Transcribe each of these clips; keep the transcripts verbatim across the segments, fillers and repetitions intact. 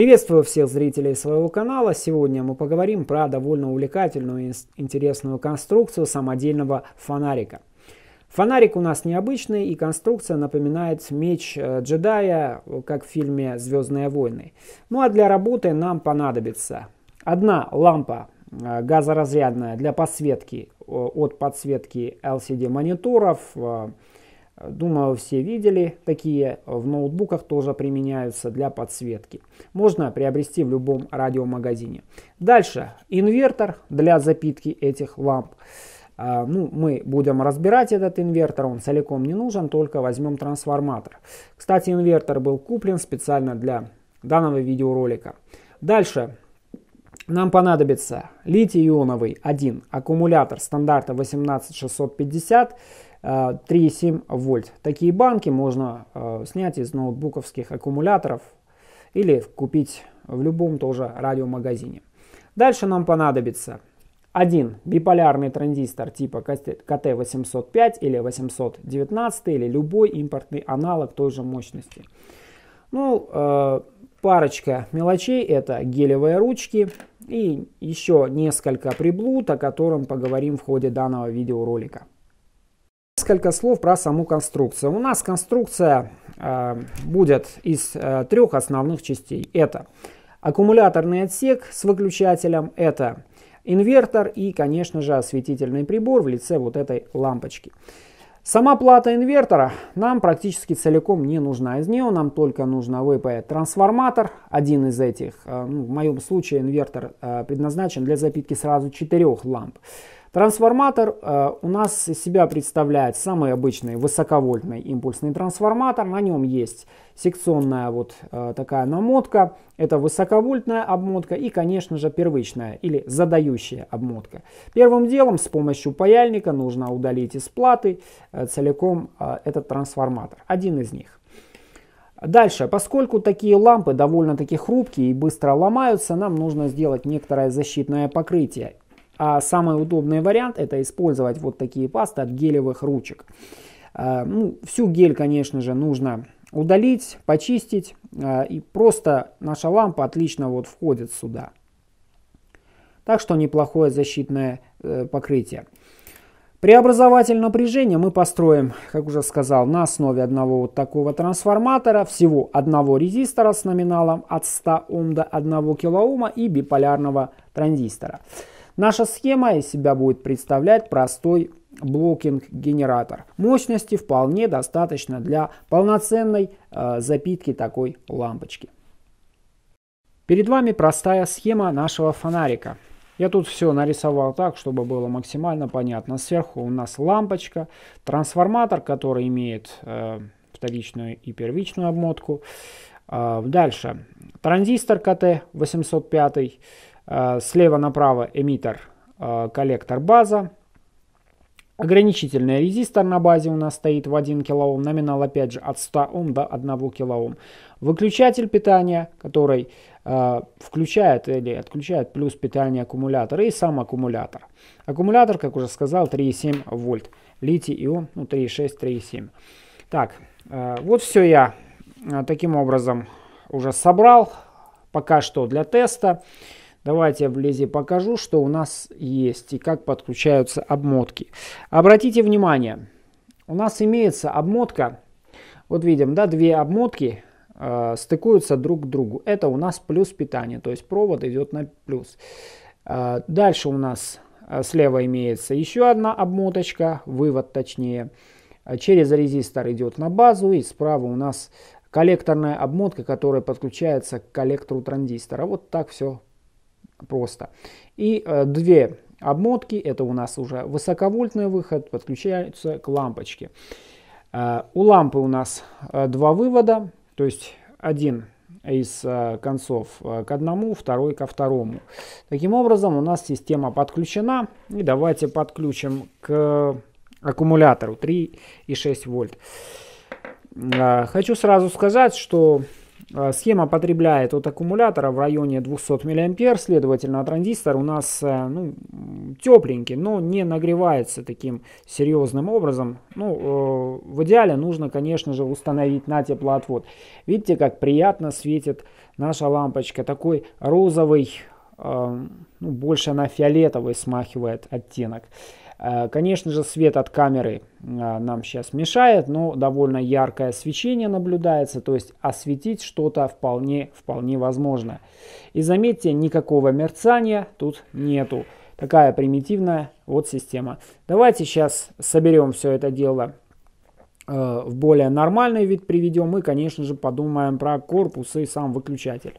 Приветствую всех зрителей своего канала. Сегодня мы поговорим про довольно увлекательную и интересную конструкцию самодельного фонарика. Фонарик у нас необычный, и конструкция напоминает меч джедая, как в фильме «Звездные войны». Ну а для работы нам понадобится одна лампа газоразрядная для подсветки от подсветки эл си ди мониторов. Думаю, все видели такие, в ноутбуках тоже применяются для подсветки. Можно приобрести в любом радиомагазине. Дальше инвертор для запитки этих ламп. А, ну, мы будем разбирать этот инвертор, он целиком не нужен, только возьмем трансформатор. Кстати, инвертор был куплен специально для данного видеоролика. Дальше нам понадобится литий-ионовый один аккумулятор стандарта восемнадцать шестьсот пятьдесят. три и семь вольт. Такие банки можно э, снять из ноутбуковских аккумуляторов или купить в любом тоже радиомагазине. Дальше нам понадобится один биполярный транзистор типа ка тэ восемьсот пять или восемьсот девятнадцать или любой импортный аналог той же мощности. Ну, э, парочка мелочей, это гелевые ручки и еще несколько приблуд, о котором поговорим в ходе данного видеоролика. Несколько слов про саму конструкцию. У нас конструкция э, будет из э, трех основных частей. Это аккумуляторный отсек с выключателем, это инвертор и, конечно же, осветительный прибор в лице вот этой лампочки. Сама плата инвертора нам практически целиком не нужна. Из нее нам только нужно выпаять трансформатор. Один из этих, э, ну, в моем случае инвертор э, предназначен для запитки сразу четырех ламп. Трансформатор э, у нас из себя представляет самый обычный высоковольтный импульсный трансформатор. На нем есть секционная вот э, такая намотка. Это высоковольтная обмотка и, конечно же, первичная или задающая обмотка. Первым делом с помощью паяльника нужно удалить из платы э, целиком э, этот трансформатор. Один из них. Дальше, поскольку такие лампы довольно-таки хрупкие и быстро ломаются, нам нужно сделать некоторое защитное покрытие. А самый удобный вариант — это использовать вот такие пасты от гелевых ручек. А, ну, всю гель, конечно же, нужно удалить, почистить. А, и просто наша лампа отлично вот входит сюда. Так что неплохое защитное э, покрытие. Преобразователь напряжения мы построим, как уже сказал, на основе одного вот такого трансформатора, всего одного резистора с номиналом от ста Ом до одного килоома и биполярного транзистора. Наша схема из себя будет представлять простой блокинг-генератор. Мощности вполне достаточно для полноценной э, запитки такой лампочки. Перед вами простая схема нашего фонарика. Я тут все нарисовал так, чтобы было максимально понятно. Сверху у нас лампочка, трансформатор, который имеет э, вторичную и первичную обмотку. Э, дальше транзистор ка тэ восемьсот пять. Слева направо эмиттер, коллектор, база. Ограничительный резистор на базе у нас стоит в один килоом. Номинал опять же от ста Ом до одного килоома. Выключатель питания, который э, включает или отключает плюс питание аккумулятора и сам аккумулятор. Аккумулятор, как уже сказал, три и семь вольт. Литий-ион, ну три и шесть, три и семь. Так, э, вот все я э, таким образом уже собрал. Пока что для теста. Давайте я вблизи покажу, что у нас есть и как подключаются обмотки. Обратите внимание, у нас имеется обмотка, вот видим, да, две обмотки э, стыкуются друг к другу. Это у нас плюс питание, то есть провод идет на плюс. Э, дальше у нас э, слева имеется еще одна обмоточка, вывод точнее. Через резистор идет на базу, и справа у нас коллекторная обмотка, которая подключается к коллектору транзистора. Вот так все просто. И э, две обмотки, это у нас уже высоковольтный выход, подключаются к лампочке. Э, у лампы у нас э, два вывода, то есть один из э, концов э, к одному, второй ко второму. Таким образом у нас система подключена. И давайте подключим к аккумулятору три и шесть вольт. Э, хочу сразу сказать, что схема потребляет от аккумулятора в районе двухсот миллиампер, следовательно, транзистор у нас ну, тепленький, но не нагревается таким серьезным образом. Ну, в идеале нужно, конечно же, установить на теплоотвод. Видите, как приятно светит наша лампочка такой розовый, э, ну, больше на фиолетовый смахивает оттенок. Э, конечно же, свет от камеры э, нам сейчас мешает, но довольно яркое свечение наблюдается, то есть осветить что-то вполне, вполне возможно. И заметьте, никакого мерцания тут нету. Такая примитивная вот система. Давайте сейчас соберем все это дело э, в более нормальный вид, приведем и, конечно же, подумаем про корпус и сам выключатель.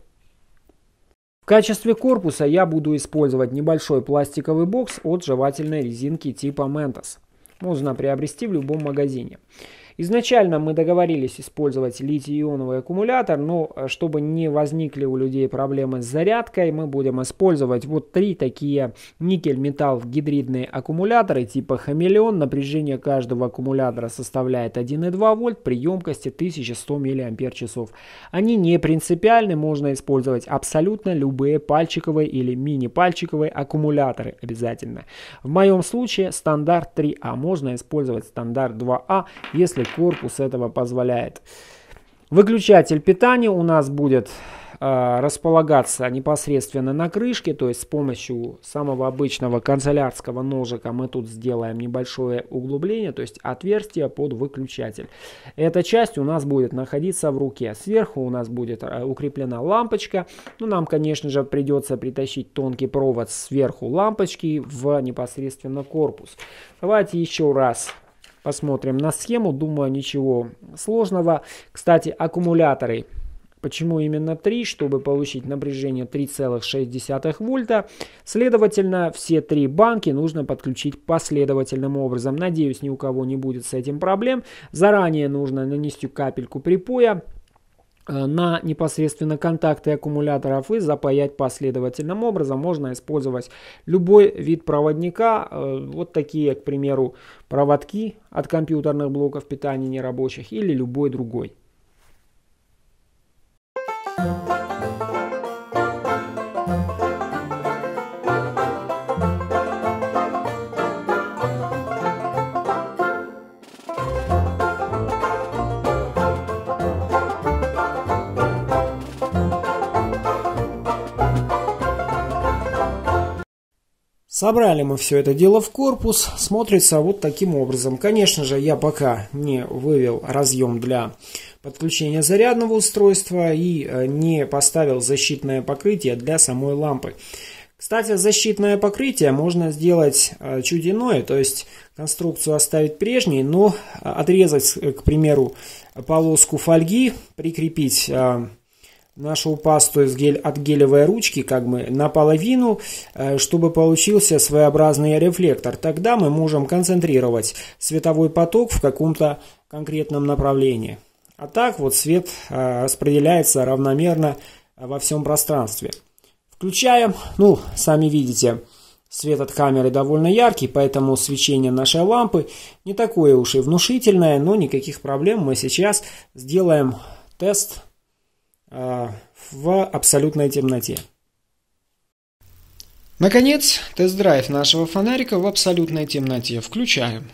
В качестве корпуса я буду использовать небольшой пластиковый бокс от жевательной резинки типа Mentos. Можно приобрести в любом магазине. Изначально мы договорились использовать литий-ионовый аккумулятор, но чтобы не возникли у людей проблемы с зарядкой, мы будем использовать вот три такие никель-металл гидридные аккумуляторы типа Хамелеон. Напряжение каждого аккумулятора составляет один и два вольт при емкости тысяча сто миллиампер-часов. Они не принципиальны, можно использовать абсолютно любые пальчиковые или мини-пальчиковые аккумуляторы обязательно. В моем случае стандарт три А, можно использовать стандарт два А, если корпус этого позволяет. Выключатель питания у нас будет э, располагаться непосредственно на крышке, то есть с помощью самого обычного канцелярского ножика мы тут сделаем небольшое углубление, то есть отверстие под выключатель. Эта часть у нас будет находиться в руке. Сверху у нас будет э, укреплена лампочка. Ну, нам, конечно же, придется притащить тонкий провод сверху лампочки в непосредственно корпус. Давайте еще раз посмотрим на схему. Думаю, ничего сложного. Кстати, аккумуляторы. Почему именно три? Чтобы получить напряжение три целых шесть десятых вольта. Следовательно, все три банки нужно подключить последовательным образом. Надеюсь, ни у кого не будет с этим проблем. Заранее нужно нанести капельку припоя на непосредственно контакты аккумуляторов и запаять последовательным образом. Можно использовать любой вид проводника. Вот такие, к примеру, проводки от компьютерных блоков питания нерабочих или любой другой. Собрали мы все это дело в корпус, смотрится вот таким образом. Конечно же, я пока не вывел разъем для подключения зарядного устройства и не поставил защитное покрытие для самой лампы. Кстати, защитное покрытие можно сделать чуть иное, то есть конструкцию оставить прежней, но отрезать, к примеру, полоску фольги, прикрепить нашу пасту из гель, от гелевой ручки как бы наполовину, чтобы получился своеобразный рефлектор. Тогда мы можем концентрировать световой поток в каком-то конкретном направлении. А так вот свет распределяется равномерно во всем пространстве. Включаем. Ну, сами видите, свет от камеры довольно яркий, поэтому свечение нашей лампы не такое уж и внушительное, но никаких проблем. Мы сейчас сделаем тест в абсолютной темноте. Наконец, тест-драйв нашего фонарика в абсолютной темноте. Включаем.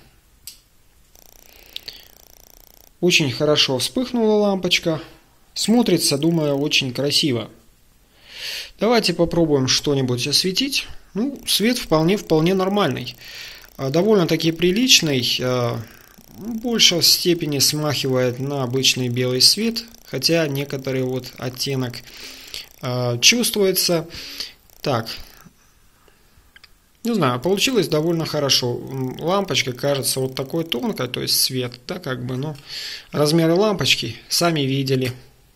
Очень хорошо вспыхнула лампочка. Смотрится, думаю, очень красиво. Давайте попробуем что-нибудь осветить. Ну, свет вполне-вполне нормальный. Довольно-таки приличный. В большей степени смахивает на обычный белый свет, хотя некоторый вот оттенок э, чувствуется. Так, не знаю, получилось довольно хорошо. Лампочка кажется вот такой тонкой, то есть свет, да, как бы, но размеры лампочки сами видели.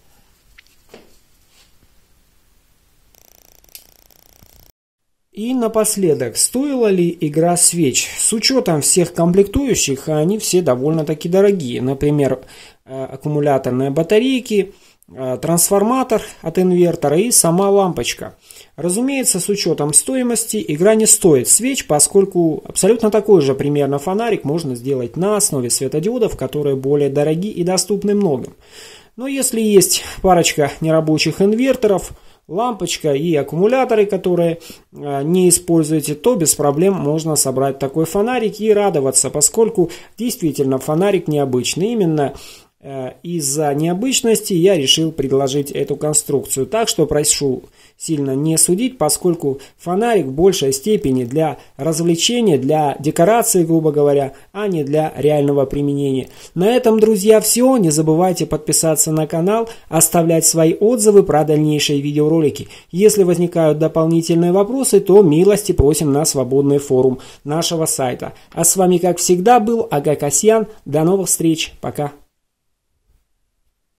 И напоследок, стоила ли игра свеч? С учетом всех комплектующих, они все довольно-таки дорогие. Например, аккумуляторные батарейки, трансформатор от инвертора и сама лампочка. Разумеется, с учетом стоимости игра не стоит свеч, поскольку абсолютно такой же примерно фонарик можно сделать на основе светодиодов, которые более дорогие и доступны многим. Но если есть парочка нерабочих инверторов, лампочка и аккумуляторы, которые э, не используете, то без проблем можно собрать такой фонарик и радоваться, поскольку действительно фонарик необычный. Именно из-за необычности я решил предложить эту конструкцию. Так что прошу сильно не судить, поскольку фонарик в большей степени для развлечения, для декорации, грубо говоря, а не для реального применения. На этом, друзья, все. Не забывайте подписаться на канал, оставлять свои отзывы про дальнейшие видеоролики. Если возникают дополнительные вопросы, то милости просим на свободный форум нашего сайта. А с вами, как всегда, был Ага Касьян. До новых встреч. Пока.